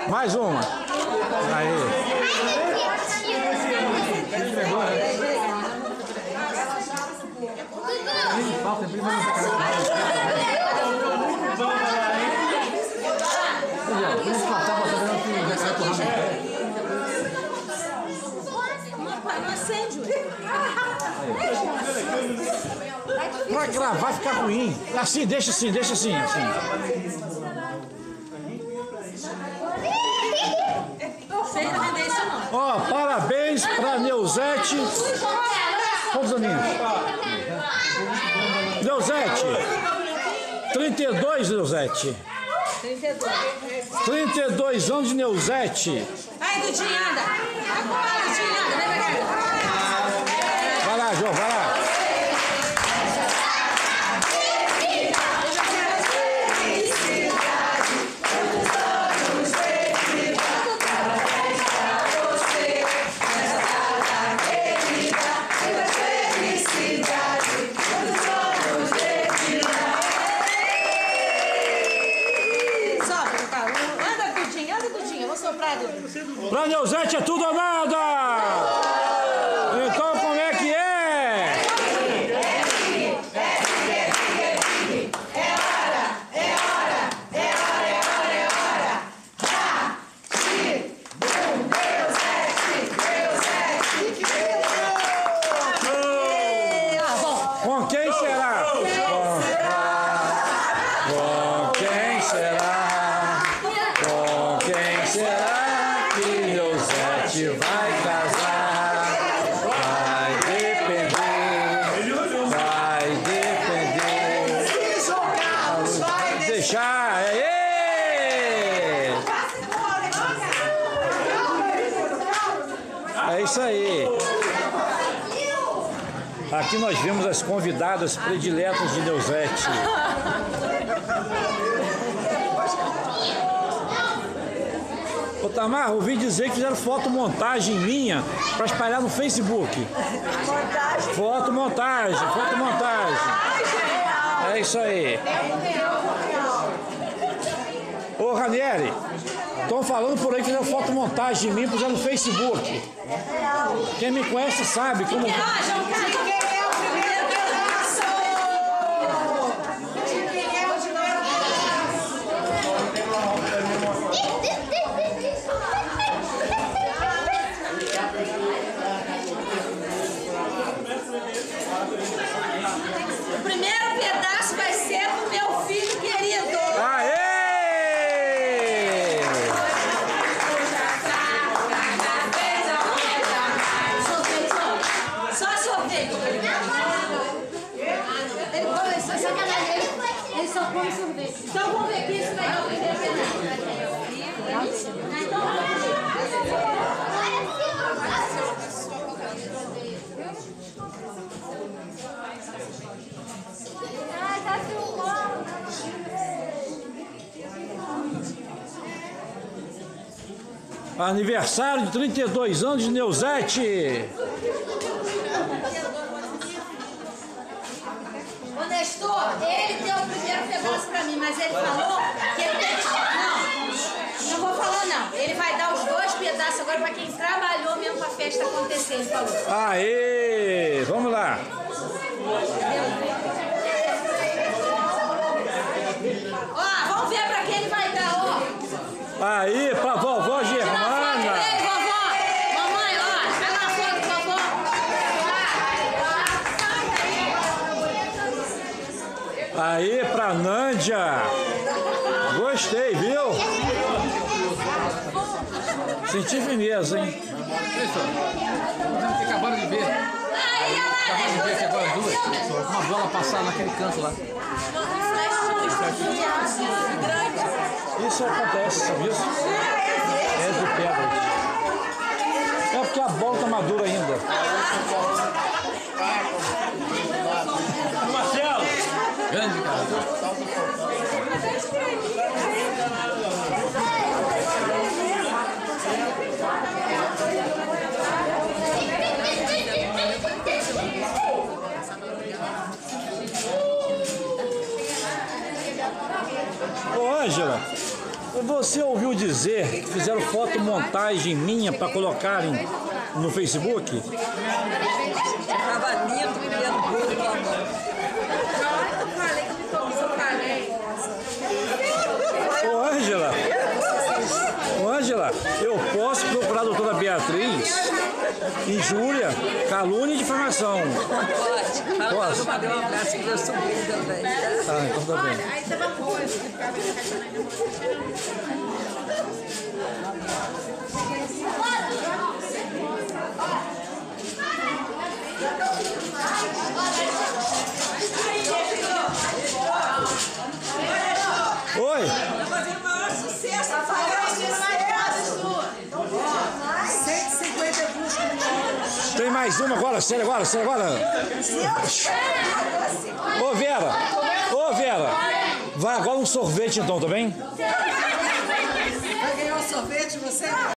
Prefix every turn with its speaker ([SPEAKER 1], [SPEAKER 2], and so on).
[SPEAKER 1] Mais uma. Aí. Pra gravar fica ruim. Assim, deixa assim, deixa assim. Ó, parabéns pra Neuzete. Quantos aninhos? Neuzete. 32, Neuzete. 32 anos de Neuzete.
[SPEAKER 2] Ai, Dudinha, anda. Dudinha, anda. Vem pra cá.
[SPEAKER 1] Vai lá, João, vai lá. Pra Neuzete é tudo ou nada! Então como é que é? Com quem será? Com quem será? Com quem será? Vai casar, vai depender, vai deixar, é isso aí. Aqui nós vemos as convidadas prediletas de Neuzete. Ô Tamar, ouvi dizer que fizeram fotomontagem minha para espalhar no Facebook. Fotomontagem. É isso aí. Ô Ranieri, estão falando por aí que fizeram fotomontagem de mim e puseram no Facebook. Quem me conhece sabe como...
[SPEAKER 2] O primeiro pedaço vai ser pro meu filho querido.
[SPEAKER 1] Aê!
[SPEAKER 2] Só sorvete.
[SPEAKER 3] Ele só come sorvete.
[SPEAKER 2] Então vamos ver aqui se vai dar o primeiro pedaço.
[SPEAKER 3] Tá filmando.
[SPEAKER 1] Aniversário de 32 anos de Neuzete.
[SPEAKER 2] Ô Nestor, ele deu o primeiro pedaço pra mim, mas ele falou que ele tem que... Não vou falar não. Ele vai dar os 2 pedaços agora pra quem trabalhou mesmo pra festa acontecer, ele falou.
[SPEAKER 1] Aê! Vamos lá.
[SPEAKER 2] Ó, vamos ver pra quem ele vai dar, ó.
[SPEAKER 1] Aí, pra vovó Germana.
[SPEAKER 2] Dele, vovó. Mamãe, ó, pega uma foto, vovó.
[SPEAKER 1] Aí, pra Nândia. Gostei, viu? Senti firmeza, hein?
[SPEAKER 4] Acabaram de ver. Acabaram de ver que agora duas. Uma bola passar naquele canto lá.
[SPEAKER 1] Isso acontece, sabe isso? É de pedra. É porque a bola tá madura ainda. Marcelo!
[SPEAKER 4] Grande, cara.
[SPEAKER 1] Ô, Ângela, Você ouviu dizer que fizeram fotomontagem minha para colocarem no Facebook?
[SPEAKER 5] Tava lindo, criando bolo com a mão.
[SPEAKER 1] Ô, Ângela, eu posso procurar a doutora Beatriz? Injúria, calúnia e difamação.
[SPEAKER 5] Pode.
[SPEAKER 1] Posso?
[SPEAKER 5] Mandar um abraço pro meu sobrinho também.
[SPEAKER 1] Tá, então tá bem.
[SPEAKER 2] Aí tava coisa que ficava
[SPEAKER 1] Oi.
[SPEAKER 5] Tá fazendo o maior sucesso. Tá fazendo mais sucesso. 150 buscas.
[SPEAKER 1] Tem mais uma agora, sério agora, sério agora. Ô, Vera. Ô, Vera. Vai agora um sorvete então, tá bem?
[SPEAKER 5] Vai ganhar um sorvete você?